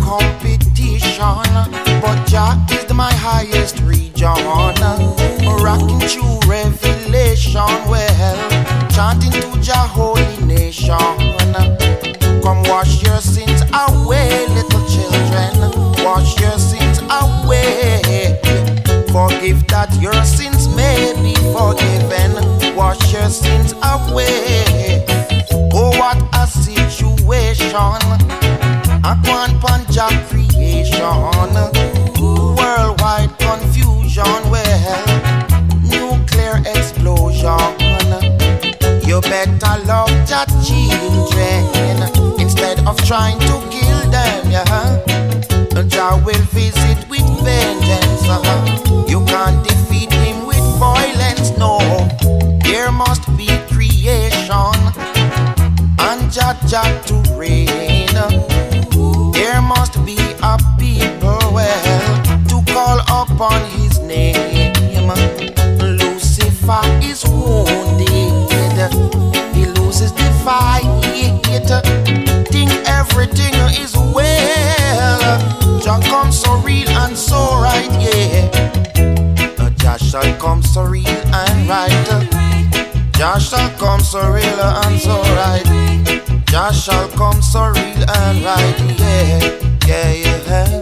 competition, but Jah is my highest region. Rocking through revelation, well, chanting to Jah holy nation. Come wash your sins away, little children. Wash your sins away. Forgive that your sins may be forgiven. Wash your sins away. Oh, what a situation. A one Jah creation. Worldwide confusion. Well, nuclear explosion. You better love Jah children instead of trying to kill them, yeah. Jah will visit with vengeance. You can't defeat him with violence, no. There must be creation and Jah to reign. There must be a people, well, to call upon his name. Lucifer is wounded, he loses the fight. Think everything is well. Jah comes so real and so right, yeah. Jah shall come so real and right. Jah shall come so real and so right. Jah shall come so real and right, yeah, yeah, yeah.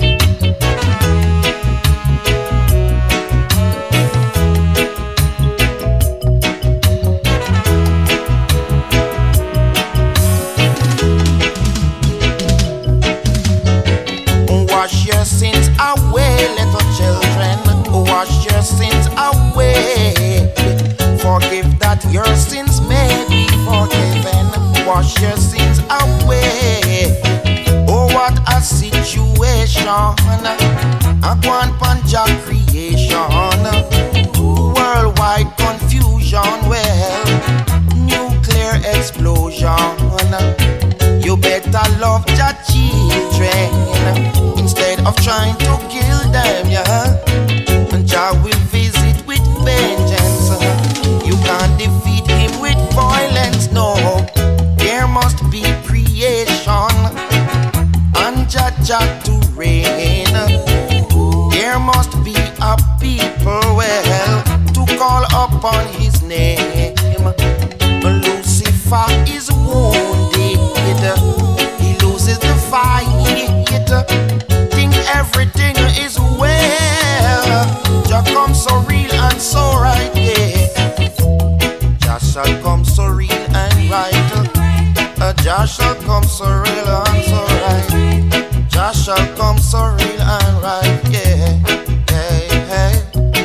Wash your sins away, little children. Wash your sins away. Forgive that your sins may be forgiven. Wash your sins away. Oh, what a situation. A one Jah creation. Worldwide confusion. Well, nuclear explosion. You better love Jah children instead of trying to kill them, yeah. Jah will visit with vengeance. You can't defeat him with violence, no. There must be creation and Jah to reign. There must be a people, well, to call upon his name. Lucifer is wounded, he loses the fight. Think everything is well. Jah comes so real and so right, yeah. Jah shall come so real and right. Jah shall come so real and so right. Jah shall come so real and right, yeah, yeah, yeah.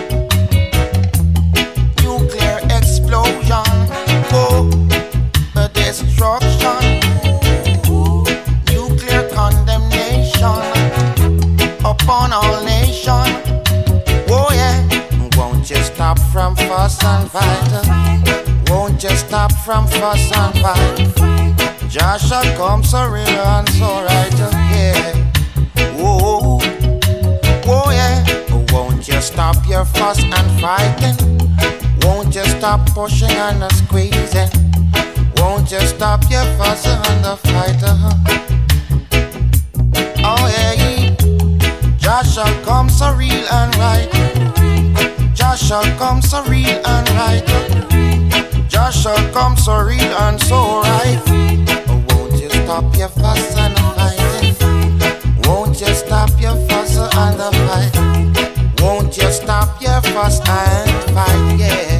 Nuclear explosion, oh, destruction. Nuclear condemnation upon all nations. Oh yeah, won't you stop from fuss and fight? Won't you stop from fuss and fight? Jah shall come so real and so right, yeah. Whoa, oh yeah, won't you stop your fuss and fighting? Won't you stop pushing and squeezing? Won't you stop your fuss and the fight? Oh yeah, Jah shall come so real and right. Jah shall come so real and right. Jah shall come so real and so right. Won't you stop your fuss and fighting? Won't you stop your fuss and the fight? Won't you stop your fuss and fight? Yeah.